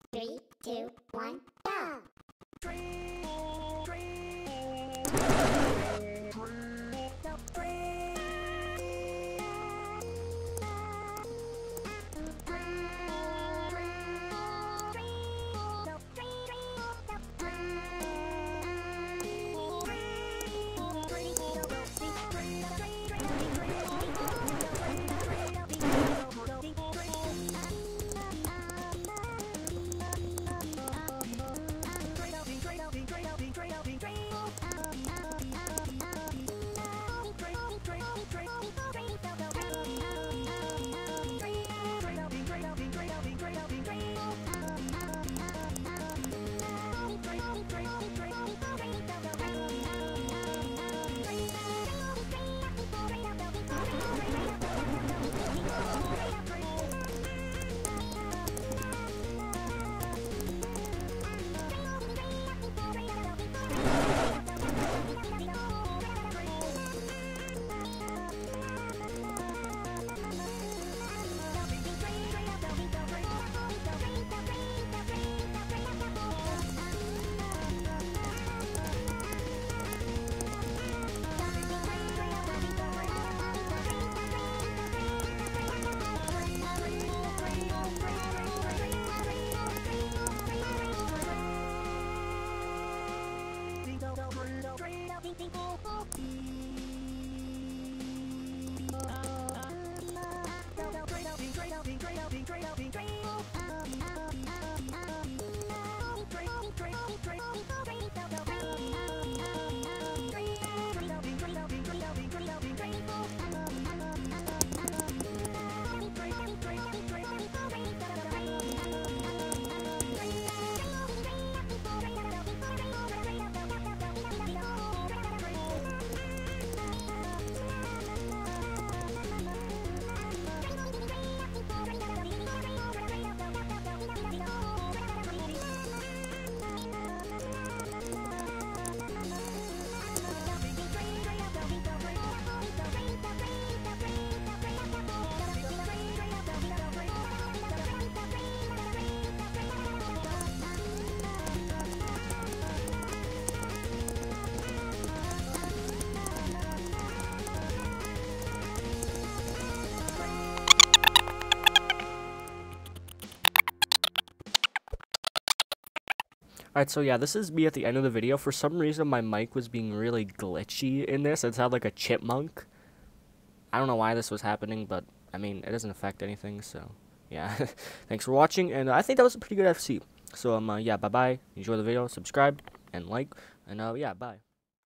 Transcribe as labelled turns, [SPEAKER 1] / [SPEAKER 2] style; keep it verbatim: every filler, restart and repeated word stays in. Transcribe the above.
[SPEAKER 1] Three, two, one, go!
[SPEAKER 2] Alright, so yeah, this is me at the end of the video. For some reason, my mic was being really glitchy in this. It sounded like a chipmunk. I don't know why this was happening, but, I mean, it doesn't affect anything, so, yeah. Thanks for watching, and uh, I think that was a pretty good F C. So, um, uh, yeah, bye-bye. Enjoy the video, subscribe, and like, and, uh, yeah, bye.